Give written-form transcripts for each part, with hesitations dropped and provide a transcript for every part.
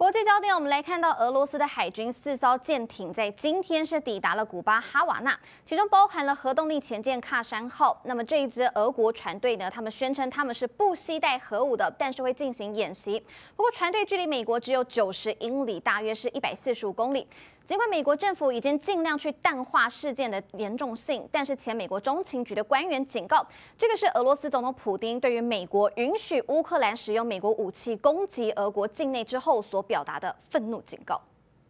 国际焦点，我们来看到俄罗斯的海军4艘舰艇在今天是抵达了古巴哈瓦那，其中包含了核动力潜舰喀山号。那么这一支俄国船队呢，他们宣称他们是不携带核武的，但是会进行演习。不过船队距离美国只有90英里，大约是145公里。尽管美国政府已经尽量去淡化事件的严重性，但是前美国中情局的官员警告，这个是俄罗斯总统普丁对于美国允许乌克兰使用美国武器攻击俄国境内之后所表达的愤怒警告。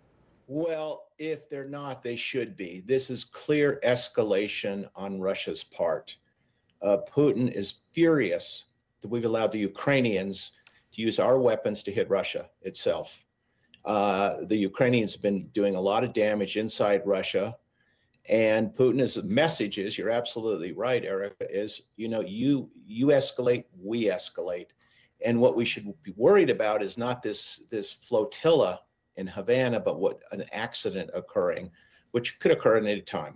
Well, if they're not, they should be. This is clear escalation on Russia's part. Putin is furious that we've allowed the Ukrainians to use our weapons to hit Russia itself. The Ukrainians have been doing a lot of damage inside Russia. And Putin's message is, you're absolutely right, Erica, is, you escalate, we escalate. And what we should be worried about is not this flotilla in Havana, but what an accident occurring, which could occur at any time.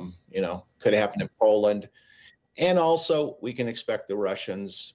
Could happen in Poland. And also we can expect the Russians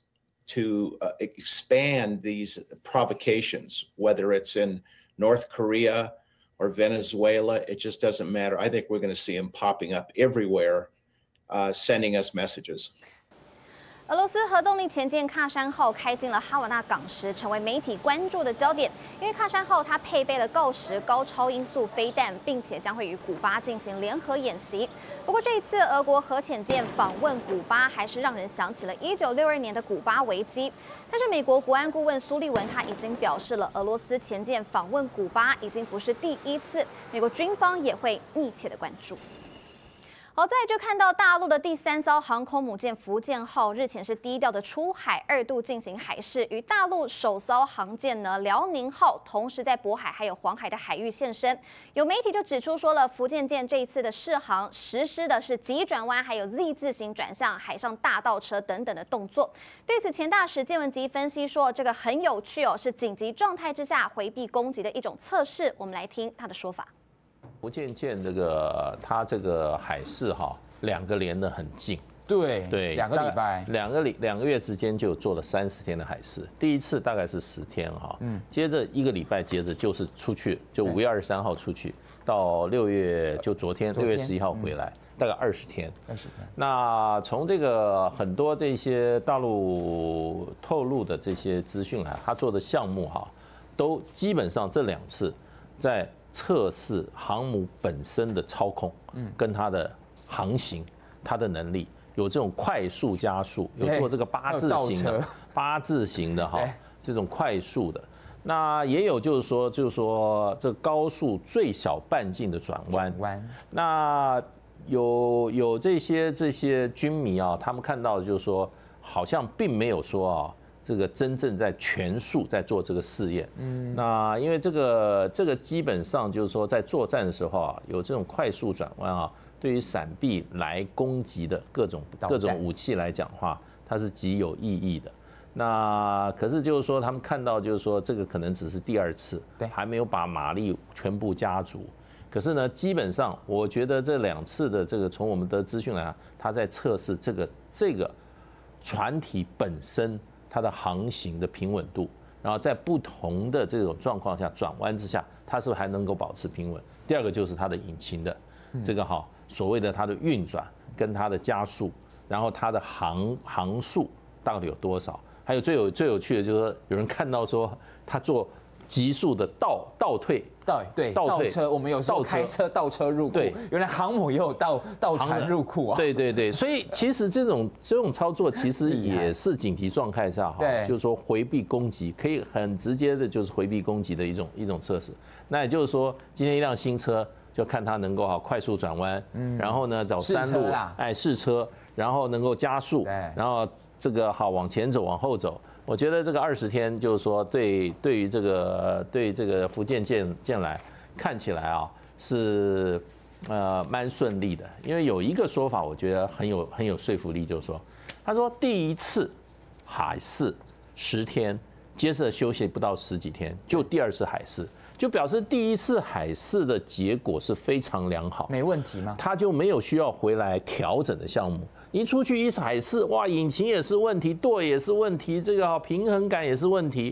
to expand these provocations, whether it's in North Korea or Venezuela, it just doesn't matter. I think we're going to see them popping up everywhere, sending us messages. 俄罗斯核动力潜舰喀山号开进了哈瓦那港时，成为媒体关注的焦点。因为喀山号它配备了锆石高超音速飞弹，并且将会与古巴进行联合演习。不过这一次俄国核潜舰访问古巴，还是让人想起了1962年的古巴危机。但是美国国安顾问苏利文他已经表示了，俄罗斯潜舰访问古巴已经不是第一次，美国军方也会密切的关注。好，再来就看到大陆的第3艘航空母舰福建号日前是低调的出海，2度进行海试，与大陆首艘航舰呢辽宁号同时在渤海还有黄海的海域现身。有媒体就指出说了，福建舰这一次的试航实施的是急转弯，还有 Z 字形转向、海上大倒车等等的动作。对此，前大使谢文吉分析说，这个很有趣哦，是紧急状态之下回避攻击的一种测试。我们来听他的说法。 福建舰它这个海试2个连得很近， 对，2个礼拜 ，2个月之间就做了30天的海试。第一次大概是10天接着1个礼拜，接着就是出去，就5月23号出去，到6月就昨天6月11号回来，大概20天。那从这个很多这些大陆透露的这些资讯他做的项目都基本上这2次在测试航母本身的操控，跟它的航行，它的能力，有这种快速加速，有做这个八字形的这种快速的。那也有就是说这高速最小半径的转弯。那有这些军迷他们看到就是说，好像并没有说这个真正在全速在做这个试验，那因为这个基本上就是说在作战的时候有这种快速转弯对于闪避来攻击的各种武器来讲话，它是极有意义的。那可是就是说他们看到就是说这个可能只是第2次，还没有把马力全部加足。可是呢，基本上我觉得这2次的这个从我们的资讯来，他在测试这个船体本身。它的航行的平稳度，然后在不同的这种状况下转弯之下，它是不是还能够保持平稳？第2个就是它的引擎的这个所谓的它的运转跟它的加速，然后它的航速到底有多少？还有最有趣的就是说，有人看到说它做急速的倒退。 倒车，我们有时候开车倒车入库，原来航母也有倒船入库对，所以其实这种操作其实也是紧急状态下就是说回避攻击，可以很直接的就是回避攻击的一种测试。那也就是说，今天一辆新车就看它能够快速转弯，然后呢走山路试车，然后能够加速，然后这个往前走往后走。我觉得这个20天就是说对于这个福建舰来看起来是蛮顺利的，因为有一个说法我觉得很有说服力，就是说他说第1次海试10天，接着休息不到10几天，就第2次海试，就表示第1次海试的结果是非常良好， 没问题吗？ 他就没有需要回来调整的项目。一出去一海试，哇，引擎也是问题，舵也是问题，这个平衡感也是问题。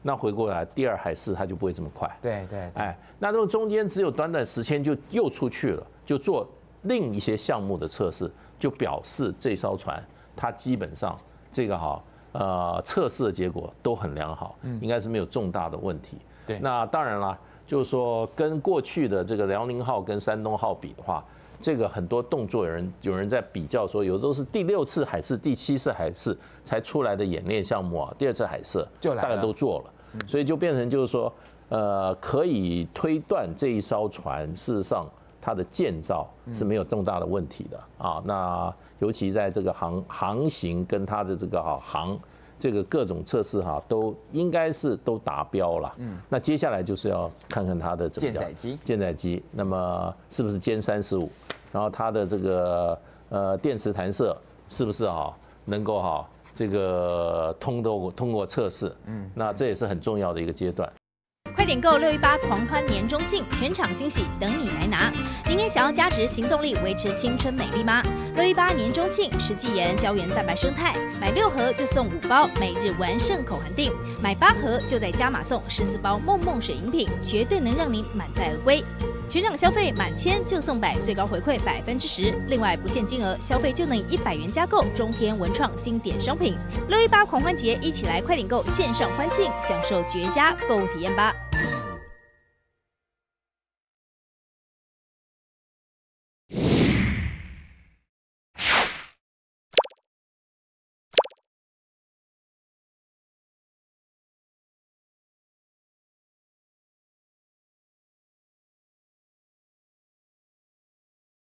那回过来第二海试它就不会这么快。 对， 哎，那如果中间只有短短10天就又出去了，就做另一些项目的测试，就表示这艘船它基本上这个测试的结果都很良好，应该是没有重大的问题。 对， 那当然啦，就是说跟过去的这个辽宁号跟山东号比的话，这个很多动作有人在比较说，有的都是第6次海试、第7次海试才出来的演练项目啊，第2次海试大概都做了，所以就变成就是说，可以推断这一艘船事实上它的建造是没有重大的问题的啊。那尤其在这个航行跟它的这个各种测试都应该是都达标了。那接下来就是要看看它的舰载机，那么是不是歼35，然后它的这个电磁弹射是不是能够这个通过测试。那这也是很重要的一个阶段。 快点购618狂欢年中庆，全场惊喜等你来拿！您也想要加值行动力，维持青春美丽吗？618年中庆，实际盐胶原蛋白生态，买6盒就送5包每日完胜口含锭，买8盒就再加码送14包梦梦水饮品，绝对能让您满载而归。全场消费满1000就送100，最高回馈10%。另外不限金额，消费就能以100元加购中天文创经典商品。618狂欢节，一起来快点购线上欢庆，享受绝佳购物体验吧！